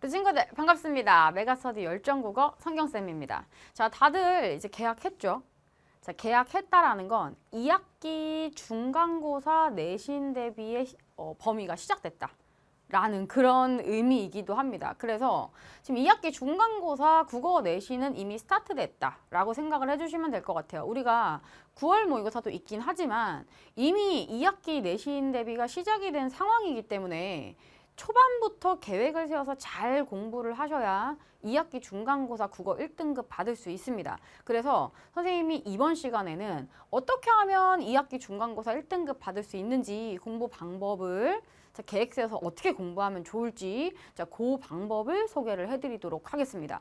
우리 친구들 반갑습니다. 메가스터디 열정국어 성경쌤입니다. 자, 다들 이제 개학했죠? 자, 개학했다라는 건 2학기 중간고사 내신 대비의 범위가 시작됐다 라는 그런 의미이기도 합니다. 그래서 지금 2학기 중간고사 국어 내신은 이미 스타트됐다 라고 생각을 해주시면 될 것 같아요. 우리가 9월 모의고사도 있긴 하지만 이미 2학기 내신 대비가 시작이 된 상황이기 때문에 초반부터 계획을 세워서 잘 공부를 하셔야 2학기 중간고사 국어 1등급 받을 수 있습니다. 그래서 선생님이 이번 시간에는 어떻게 하면 2학기 중간고사 1등급 받을 수 있는지 공부 방법을 계획 세워서 어떻게 공부하면 좋을지 그 방법을 소개를 해드리도록 하겠습니다.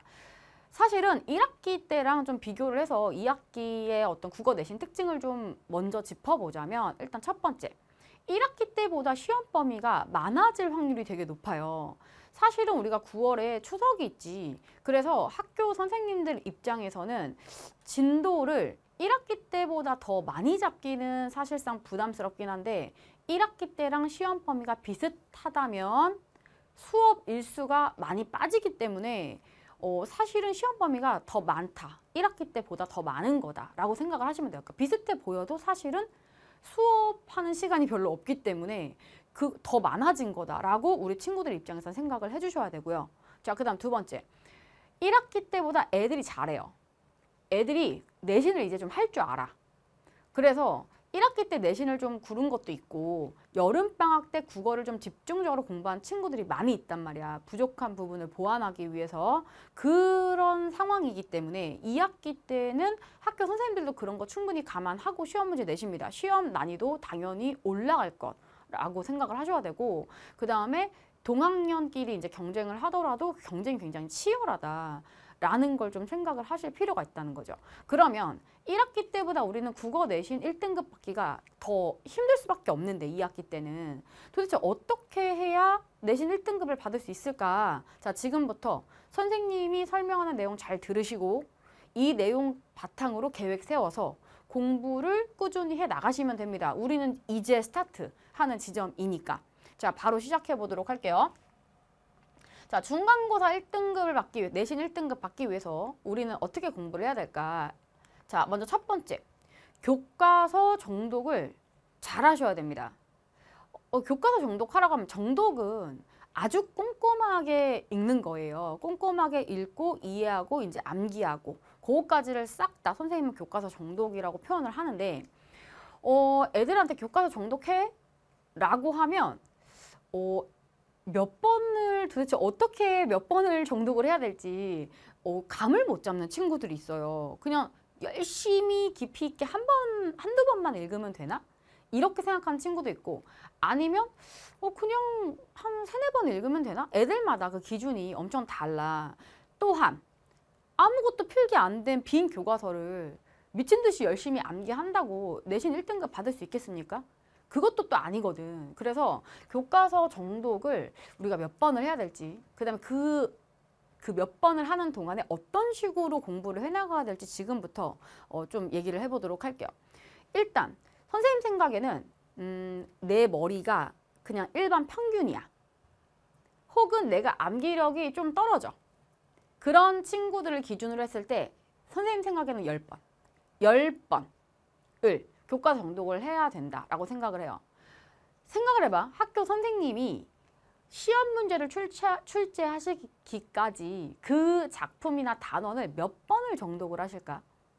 사실은 1학기 때랑 좀 비교를 해서 2학기의 어떤 국어 내신 특징을 좀 먼저 짚어보자면 일단 첫 번째, 1학기 때보다 시험 범위가 많아질 확률이 되게 높아요. 사실은 우리가 9월에 추석이 있지. 그래서 학교 선생님들 입장에서는 진도를 1학기 때보다 더 많이 잡기는 사실상 부담스럽긴 한데 1학기 때랑 시험 범위가 비슷하다면 수업 일수가 많이 빠지기 때문에 사실은 시험 범위가 더 많다. 1학기 때보다 더 많은 거다라고 생각을 하시면 돼요. 그러니까 비슷해 보여도 사실은 수업하는 시간이 별로 없기 때문에 더 많아진 거다라고 우리 친구들 입장에서 생각을 해주셔야 되고요. 자, 그 다음 두 번째. 1학기 때보다 애들이 잘해요. 애들이 내신을 이제 좀 할 줄 알아. 그래서 1학기 때 내신을 좀 구른 것도 있고 여름방학 때 국어를 좀 집중적으로 공부한 친구들이 많이 있단 말이야. 부족한 부분을 보완하기 위해서 그런 상황이기 때문에 2학기 때는 학교 선생님들도 그런 거 충분히 감안하고 시험 문제 내십니다. 시험 난이도 당연히 올라갈 거라고 생각을 하셔야 되고 그 다음에 동학년끼리 이제 경쟁을 하더라도 경쟁이 굉장히 치열하다. 라는 걸 좀 생각을 하실 필요가 있다는 거죠. 그러면 1학기 때보다 우리는 국어 내신 1등급 받기가 더 힘들 수밖에 없는데 2학기 때는 도대체 어떻게 해야 내신 1등급을 받을 수 있을까? 자, 지금부터 선생님이 설명하는 내용 잘 들으시고 이 내용 바탕으로 계획 세워서 공부를 꾸준히 해 나가시면 됩니다. 우리는 이제 스타트하는 지점이니까. 자, 바로 시작해 보도록 할게요. 자, 중간고사 1등급을 받기 위해, 내신 1등급 받기 위해서 우리는 어떻게 공부를 해야 될까? 자, 먼저 첫 번째, 교과서 정독을 잘 하셔야 됩니다. 교과서 정독하라고 하면 정독은 아주 꼼꼼하게 읽는 거예요. 꼼꼼하게 읽고 이해하고 이제 암기하고 그거까지를 싹 다 선생님은 교과서 정독이라고 표현을 하는데 애들한테 교과서 정독해? 라고 하면 몇 번을 도대체 어떻게 몇 번을 정독을 해야 될지 감을 못 잡는 친구들이 있어요. 그냥 열심히 깊이 있게 한두 번만 읽으면 되나? 이렇게 생각하는 친구도 있고 아니면 그냥 한 세네 번 읽으면 되나? 애들마다 그 기준이 엄청 달라. 또한 아무것도 필기 안 된 빈 교과서를 미친 듯이 열심히 암기한다고 내신 1등급 받을 수 있겠습니까? 그것도 또 아니거든. 그래서 교과서 정독을 우리가 몇 번을 해야 될지 그 다음에 그 몇 번을 하는 동안에 어떤 식으로 공부를 해나가야 될지 지금부터 좀 얘기를 해보도록 할게요. 일단 선생님 생각에는 내 머리가 그냥 일반 평균이야. 혹은 내가 암기력이 좀 떨어져. 그런 친구들을 기준으로 했을 때 선생님 생각에는 10번. 10번을 교과서 정독을 해야 된다라고 생각을 해요. 생각을 해봐. 학교 선생님이 시험 문제를 출제하시기까지 그 작품이나 단원을 몇 번을 정독을 하실까?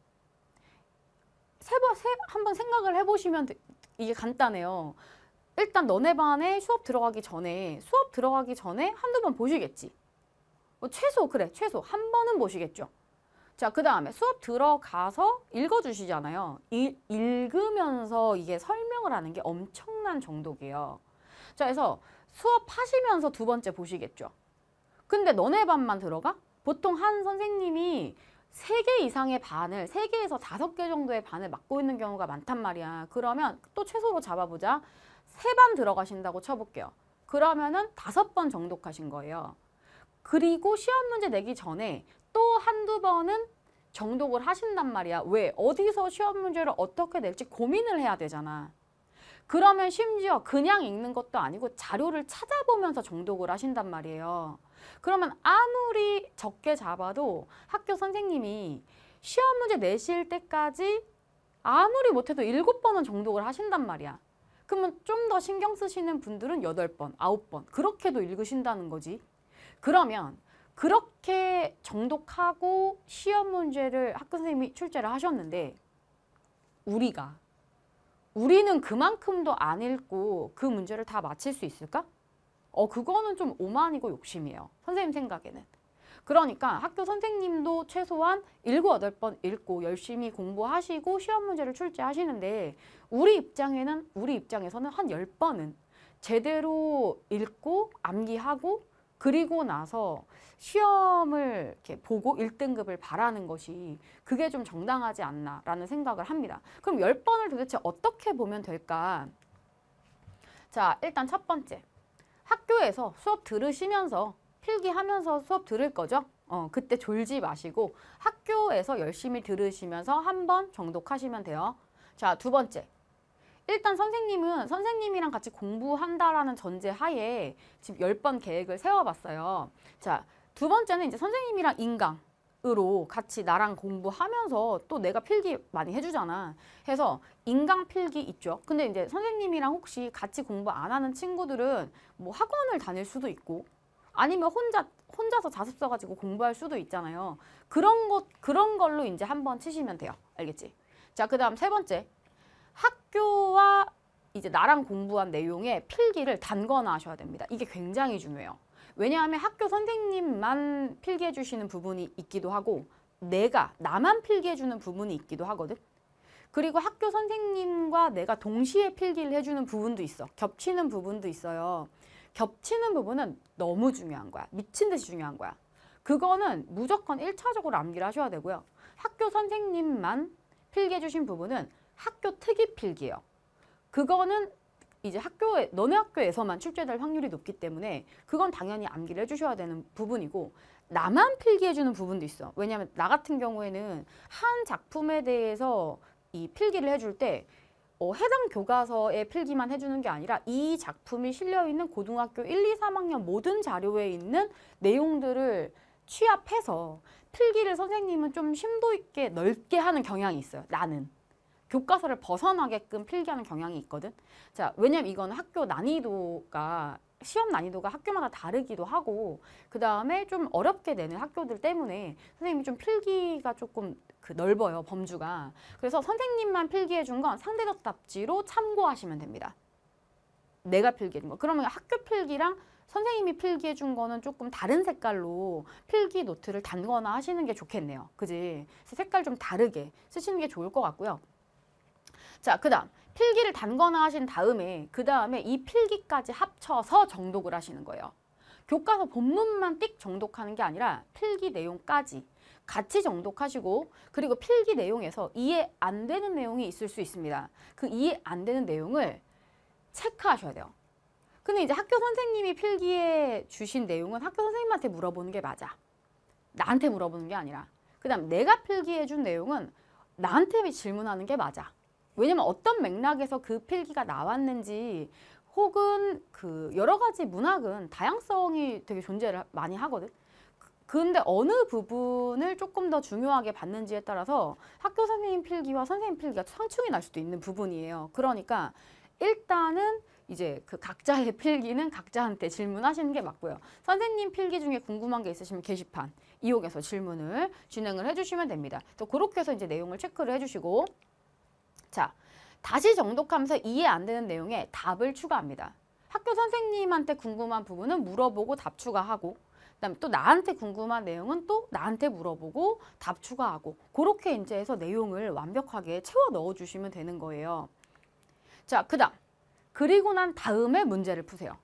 한번 생각을 해보시면 이게 간단해요. 일단 너네 반에 수업 들어가기 전에 한두 번 보시겠지. 최소 한 번은 보시겠죠. 자, 그 다음에 수업 들어가서 읽어주시잖아요. 읽으면서 이게 설명을 하는 게 엄청난 정독이에요. 자, 그래서 수업하시면서 두 번째 보시겠죠. 근데 너네 반만 들어가? 보통 한 선생님이 3개 이상의 반을, 3개에서 5개 정도의 반을 맡고 있는 경우가 많단 말이야. 그러면 또 최소로 잡아보자. 3반 들어가신다고 쳐볼게요. 그러면은 5번 정독하신 거예요. 그리고 시험 문제 내기 전에 또 한두 번은 정독을 하신단 말이야. 왜? 어디서 시험 문제를 어떻게 낼지 고민을 해야 되잖아. 그러면 심지어 그냥 읽는 것도 아니고 자료를 찾아보면서 정독을 하신단 말이에요. 그러면 아무리 적게 잡아도 학교 선생님이 시험 문제 내실 때까지 아무리 못해도 7번은 정독을 하신단 말이야. 그러면 좀 더 신경 쓰시는 분들은 8번, 9번 그렇게도 읽으신다는 거지. 그러면 그렇게 정독하고 시험 문제를 학교 선생님이 출제를 하셨는데 우리는 그만큼도 안 읽고 그 문제를 다 맞힐 수 있을까? 그거는 좀 오만이고 욕심이에요. 선생님 생각에는. 그러니까 학교 선생님도 최소한 7, 8번 읽고 열심히 공부하시고 시험 문제를 출제하시는데 우리 입장에서는 한 10번은 제대로 읽고 암기하고 그리고 나서 시험을 이렇게 보고 1등급을 바라는 것이 그게 좀 정당하지 않나라는 생각을 합니다. 그럼 10번을 도대체 어떻게 보면 될까? 자, 일단 첫 번째. 학교에서 수업 들으시면서 필기하면서 수업 들을 거죠? 그때 졸지 마시고 학교에서 열심히 들으시면서 한번 정독하시면 돼요. 자, 두 번째. 일단 선생님은 선생님이랑 같이 공부한다라는 전제 하에 지금 10번 계획을 세워봤어요. 자, 두 번째는 이제 선생님이랑 인강으로 같이 나랑 공부하면서 또 내가 필기 많이 해주잖아. 해서 인강 필기 있죠. 근데 이제 선생님이랑 혹시 같이 공부 안 하는 친구들은 뭐 학원을 다닐 수도 있고 아니면 혼자서 자습 써가지고 공부할 수도 있잖아요. 그런 걸로 이제 한번 치시면 돼요. 알겠지? 자, 그 다음 세 번째. 학교와 이제 나랑 공부한 내용의 필기를 단거나 하셔야 됩니다. 이게 굉장히 중요해요. 왜냐하면 학교 선생님만 필기해 주시는 부분이 있기도 하고 나만 필기해 주는 부분이 있기도 하거든. 그리고 학교 선생님과 내가 동시에 필기를 해주는 부분도 있어. 겹치는 부분도 있어요. 겹치는 부분은 너무 중요한 거야. 미친 듯이 중요한 거야. 그거는 무조건 1차적으로 암기를 하셔야 되고요. 학교 선생님만 필기해 주신 부분은 학교 특기 필기예요. 그거는 이제 너네 학교에서만 출제될 확률이 높기 때문에 그건 당연히 암기를 해주셔야 되는 부분이고 나만 필기해주는 부분도 있어. 왜냐하면 나 같은 경우에는 한 작품에 대해서 이 필기를 해줄 때 해당 교과서의 필기만 해주는 게 아니라 이 작품이 실려있는 고등학교 1, 2, 3학년 모든 자료에 있는 내용들을 취합해서 필기를 선생님은 좀 심도 있게 넓게 하는 경향이 있어요. 나는. 교과서를 벗어나게끔 필기하는 경향이 있거든. 자, 왜냐면 이거는 시험 난이도가 학교마다 다르기도 하고 그 다음에 좀 어렵게 내는 학교들 때문에 선생님이 좀 필기가 조금 넓어요, 범주가. 그래서 선생님만 필기해 준 건 상대적 답지로 참고하시면 됩니다. 내가 필기해 준 거. 그러면 학교 필기랑 선생님이 필기해 준 거는 조금 다른 색깔로 필기 노트를 단거나 하시는 게 좋겠네요. 그지? 그래서 색깔 좀 다르게 쓰시는 게 좋을 것 같고요. 자, 그 다음 필기를 단거나 하신 다음에 그 다음에 이 필기까지 합쳐서 정독을 하시는 거예요. 교과서 본문만 띡 정독하는 게 아니라 필기 내용까지 같이 정독하시고 그리고 필기 내용에서 이해 안 되는 내용이 있을 수 있습니다. 그 이해 안 되는 내용을 체크하셔야 돼요. 근데 이제 학교 선생님이 필기해 주신 내용은 학교 선생님한테 물어보는 게 맞아. 나한테 물어보는 게 아니라. 그 다음 내가 필기해 준 내용은 나한테 질문하는 게 맞아. 왜냐면 어떤 맥락에서 그 필기가 나왔는지 혹은 여러 가지 문학은 다양성이 되게 존재를 많이 하거든. 근데 어느 부분을 조금 더 중요하게 받는지에 따라서 학교 선생님 필기와 선생님 필기가 상충이 날 수도 있는 부분이에요. 그러니까 일단은 이제 각자의 필기는 각자한테 질문하시는 게 맞고요. 선생님 필기 중에 궁금한 게 있으시면 게시판 이용해서 질문을 진행을 해주시면 됩니다. 또 그렇게 해서 이제 내용을 체크를 해주시고 자, 다시 정독하면서 이해 안 되는 내용에 답을 추가합니다. 학교 선생님한테 궁금한 부분은 물어보고 답 추가하고 그다음에 또 나한테 궁금한 내용은 또 나한테 물어보고 답 추가하고 그렇게 이제 해서 내용을 완벽하게 채워 넣어 주시면 되는 거예요. 자, 그리고 난 다음에 문제를 푸세요.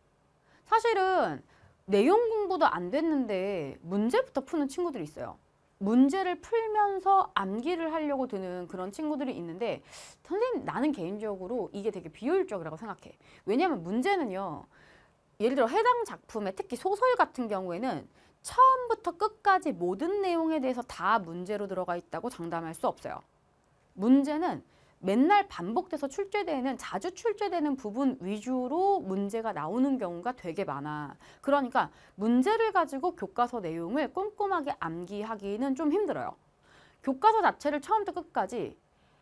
사실은 내용 공부도 안 됐는데 문제부터 푸는 친구들이 있어요. 문제를 풀면서 암기를 하려고 드는 그런 친구들이 있는데 선생님 나는 개인적으로 이게 되게 비효율적이라고 생각해. 왜냐하면 문제는요. 예를 들어 해당 작품에 특히 소설 같은 경우에는 처음부터 끝까지 모든 내용에 대해서 다 문제로 들어가 있다고 장담할 수 없어요. 문제는 맨날 반복돼서 출제되는 자주 출제되는 부분 위주로 문제가 나오는 경우가 되게 많아. 그러니까 문제를 가지고 교과서 내용을 꼼꼼하게 암기하기는 좀 힘들어요. 교과서 자체를 처음부터 끝까지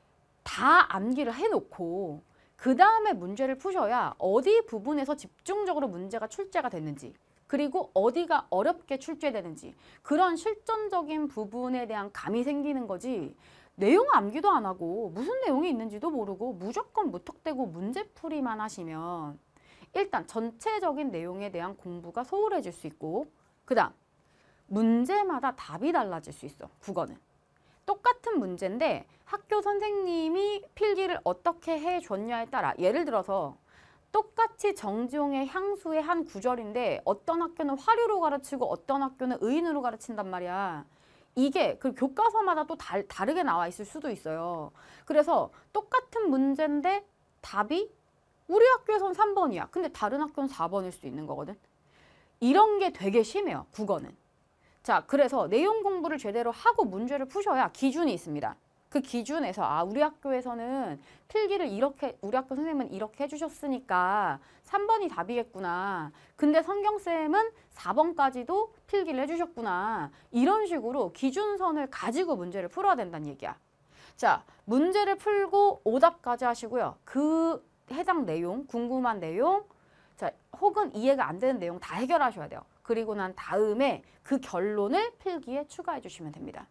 다 암기를 해놓고 그 다음에 문제를 푸셔야 어디 부분에서 집중적으로 문제가 출제가 됐는지, 그리고 어디가 어렵게 출제되는지 그런 실전적인 부분에 대한 감이 생기는 거지, 내용 암기도 안 하고 무슨 내용이 있는지도 모르고 무조건 무턱대고 문제풀이만 하시면 일단 전체적인 내용에 대한 공부가 소홀해질 수 있고, 그 다음 문제마다 답이 달라질 수 있어. 국어는 똑같은 문제인데 학교 선생님이 필기를 어떻게 해줬냐에 따라, 예를 들어서 똑같이 정지용의 향수의 한 구절인데 어떤 학교는 화류로 가르치고 어떤 학교는 의인으로 가르친단 말이야. 이게 그 교과서마다 또 다르게 나와 있을 수도 있어요. 그래서 똑같은 문제인데 답이 우리 학교에선 3번이야. 근데 다른 학교는 4번일 수 있는 거거든. 이런 게 되게 심해요, 국어는. 자, 그래서 내용 공부를 제대로 하고 문제를 푸셔야 기준이 있습니다. 그 기준에서 아, 우리 학교에서는 필기를 이렇게, 우리 학교 선생님은 이렇게 해주셨으니까 3번이 답이겠구나. 근데 성경쌤은 4번까지도 필기를 해주셨구나. 이런 식으로 기준선을 가지고 문제를 풀어야 된다는 얘기야. 자, 문제를 풀고 오답까지 하시고요. 그 해당 내용, 궁금한 내용, 자, 혹은 이해가 안 되는 내용 다 해결하셔야 돼요. 그리고 난 다음에 그 결론을 필기에 추가해 주시면 됩니다.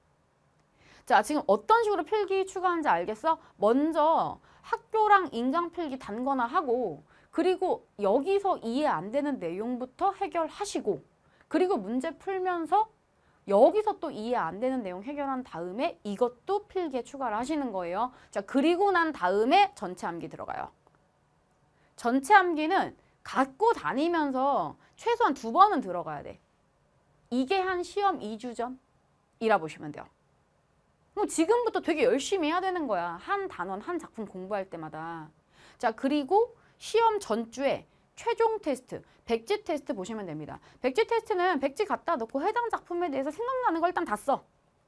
자, 지금 어떤 식으로 필기 추가하는지 알겠어? 먼저 학교랑 인강 필기 단거나 하고, 그리고 여기서 이해 안 되는 내용부터 해결하시고, 그리고 문제 풀면서 여기서 또 이해 안 되는 내용 해결한 다음에 이것도 필기에 추가를 하시는 거예요. 자, 그리고 난 다음에 전체 암기 들어가요. 전체 암기는 갖고 다니면서 최소한 2번은 들어가야 돼. 이게 한 시험 2주 전이라 보시면 돼요. 그럼 지금부터 되게 열심히 해야 되는 거야. 한 단원, 한 작품 공부할 때마다. 자, 그리고 시험 전주에 최종 테스트, 백지 테스트 보시면 됩니다. 백지 테스트는 백지 갖다 놓고 해당 작품에 대해서 생각나는 걸 일단 다 써.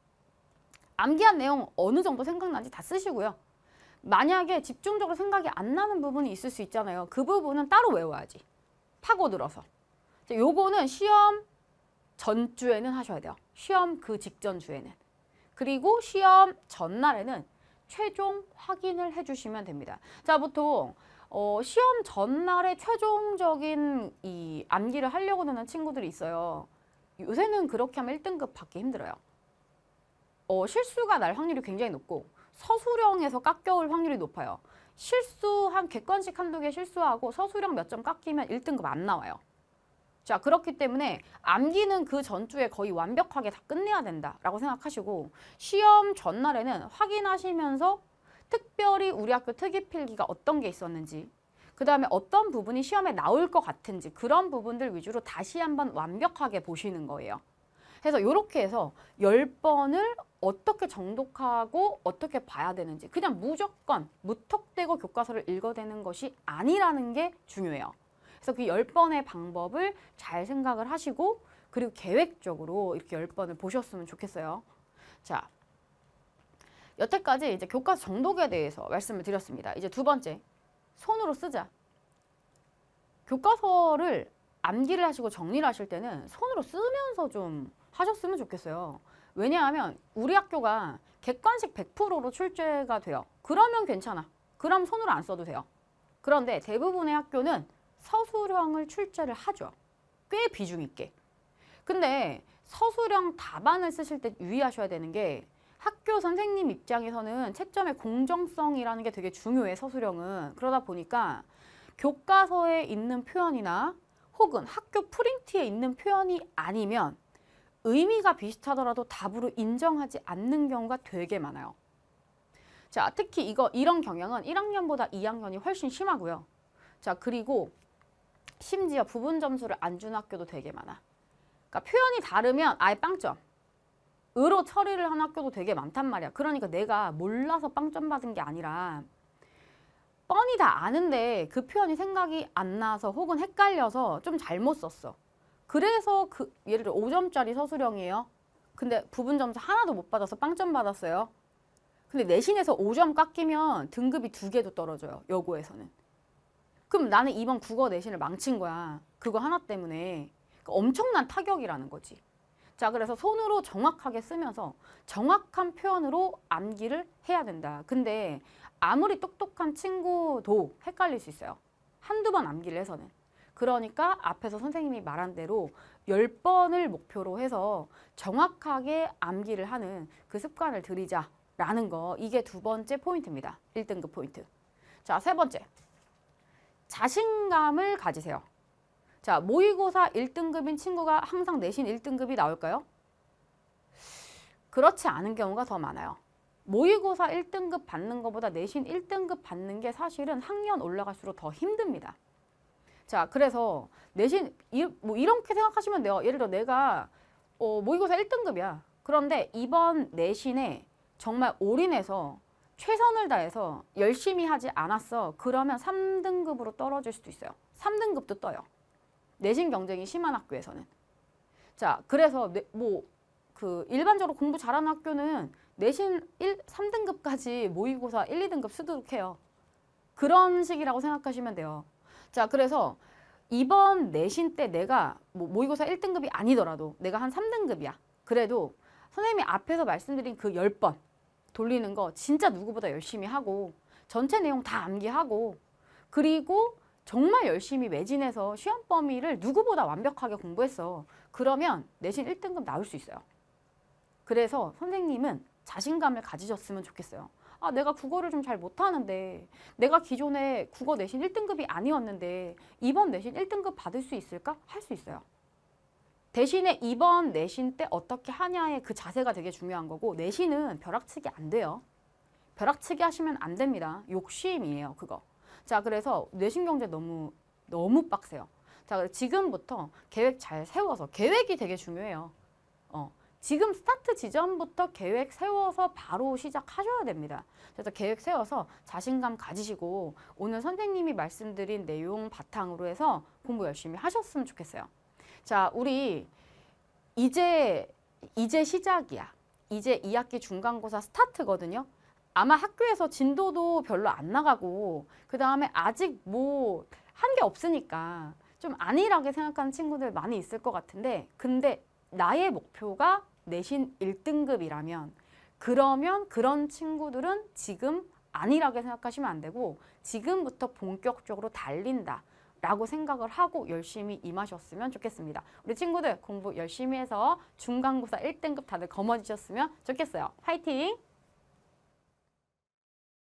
암기한 내용 어느 정도 생각나는지 다 쓰시고요. 만약에 집중적으로 생각이 안 나는 부분이 있을 수 있잖아요. 그 부분은 따로 외워야지. 파고들어서. 자, 요거는 시험 전주에는 하셔야 돼요. 시험 그 직전 주에는. 그리고 시험 전날에는 최종 확인을 해주시면 됩니다. 자, 보통 시험 전날에 최종적인 이 암기를 하려고 드는 친구들이 있어요. 요새는 그렇게 하면 1등급 받기 힘들어요. 실수가 날 확률이 굉장히 높고 서술형에서 깎여올 확률이 높아요. 한 객관식 한두 개 실수하고 서술형 몇 점 깎이면 1등급 안 나와요. 자, 그렇기 때문에 암기는 그 전주에 거의 완벽하게 다 끝내야 된다라고 생각하시고, 시험 전날에는 확인하시면서 특별히 우리 학교 특이필기가 어떤 게 있었는지, 그 다음에 어떤 부분이 시험에 나올 것 같은지 그런 부분들 위주로 다시 한번 완벽하게 보시는 거예요. 그래서 이렇게 해서 10번을 어떻게 정독하고 어떻게 봐야 되는지, 그냥 무조건 무턱대고 교과서를 읽어대는 것이 아니라는 게 중요해요. 그래서 그 10번의 방법을 잘 생각을 하시고, 그리고 계획적으로 이렇게 10번을 보셨으면 좋겠어요. 자, 여태까지 이제 교과서 정독에 대해서 말씀을 드렸습니다. 이제 두 번째, 손으로 쓰자. 교과서를 암기를 하시고 정리를 하실 때는 손으로 쓰면서 좀 하셨으면 좋겠어요. 왜냐하면 우리 학교가 객관식 100%로 출제가 돼요. 그러면 괜찮아. 그럼 손으로 안 써도 돼요. 그런데 대부분의 학교는 서술형을 출제를 하죠. 꽤 비중 있게. 근데 서술형 답안을 쓰실 때 유의하셔야 되는 게, 학교 선생님 입장에서는 채점의 공정성이라는 게 되게 중요해, 서술형은. 그러다 보니까 교과서에 있는 표현이나 혹은 학교 프린트에 있는 표현이 아니면 의미가 비슷하더라도 답으로 인정하지 않는 경우가 되게 많아요. 자, 특히 이런 경향은 1학년보다 2학년이 훨씬 심하고요. 자, 그리고 심지어 부분 점수를 안 주는 학교도 되게 많아. 그러니까 표현이 다르면 아예 빵점. 으로 처리를 한 학교도 되게 많단 말이야. 그러니까 내가 몰라서 빵점 받은 게 아니라 뻔히 다 아는데 그 표현이 생각이 안 나서 혹은 헷갈려서 좀 잘못 썼어. 그래서 예를 들어 5점짜리 서술형이에요. 근데 부분 점수 하나도 못 받아서 빵점 받았어요. 근데 내신에서 5점 깎이면 등급이 2개도 떨어져요. 여고에서는. 그럼 나는 이번 국어 내신을 망친 거야. 그거 하나 때문에. 그러니까 엄청난 타격이라는 거지. 자, 그래서 손으로 정확하게 쓰면서 정확한 표현으로 암기를 해야 된다. 근데 아무리 똑똑한 친구도 헷갈릴 수 있어요. 한두 번 암기를 해서는. 그러니까 앞에서 선생님이 말한 대로 10번을 목표로 해서 정확하게 암기를 하는 그 습관을 들이자라는 거. 이게 두 번째 포인트입니다. 1등급 포인트. 자, 세 번째. 자신감을 가지세요. 자, 모의고사 1등급인 친구가 항상 내신 1등급이 나올까요? 그렇지 않은 경우가 더 많아요. 모의고사 1등급 받는 것보다 내신 1등급 받는 게 사실은 학년 올라갈수록 더 힘듭니다. 자, 그래서 내신 뭐 이렇게 생각하시면 돼요. 예를 들어 내가 모의고사 1등급이야. 그런데 이번 내신에 정말 올인해서 최선을 다해서 열심히 하지 않았어. 그러면 3등급으로 떨어질 수도 있어요. 3등급도 떠요. 내신 경쟁이 심한 학교에서는. 자, 그래서 일반적으로 공부 잘하는 학교는 내신 3등급까지 모의고사 1, 2등급 수두룩해요. 그런 식이라고 생각하시면 돼요. 자, 그래서 이번 내신 때 내가 모의고사 1등급이 아니더라도 내가 한 3등급이야. 그래도 선생님이 앞에서 말씀드린 그 10번 돌리는 거 진짜 누구보다 열심히 하고 전체 내용 다 암기하고 그리고 정말 열심히 매진해서 시험 범위를 누구보다 완벽하게 공부했어. 그러면 내신 1등급 나올 수 있어요. 그래서 선생님은 자신감을 가지셨으면 좋겠어요. 아, 내가 국어를 좀 잘 못하는데 내가 기존에 국어 내신 1등급이 아니었는데 이번 내신 1등급 받을 수 있을까? 할 수 있어요. 대신에 이번 내신 때 어떻게 하냐의 그 자세가 되게 중요한 거고 내신은 벼락치기 안 돼요. 벼락치기 하시면 안 됩니다. 욕심이에요, 그거. 자, 그래서 내신 경제 너무 빡세요. 자, 지금부터 계획 잘 세워서 계획이 되게 중요해요. 지금 스타트 지점부터 계획 세워서 바로 시작하셔야 됩니다. 그래서 계획 세워서 자신감 가지시고 오늘 선생님이 말씀드린 내용 바탕으로 해서 공부 열심히 하셨으면 좋겠어요. 자, 우리 이제 시작이야. 이제 2학기 중간고사 스타트거든요. 아마 학교에서 진도도 별로 안 나가고 그 다음에 아직 한 게 없으니까 좀 안일하게 생각하는 친구들 많이 있을 것 같은데 근데 나의 목표가 내신 1등급이라면 그러면 그런 친구들은 지금 안일하게 생각하시면 안 되고 지금부터 본격적으로 달린다 라고 생각을 하고 열심히 임하셨으면 좋겠습니다. 우리 친구들 공부 열심히 해서 중간고사 1등급 다들 거머쥐셨으면 좋겠어요. 화이팅!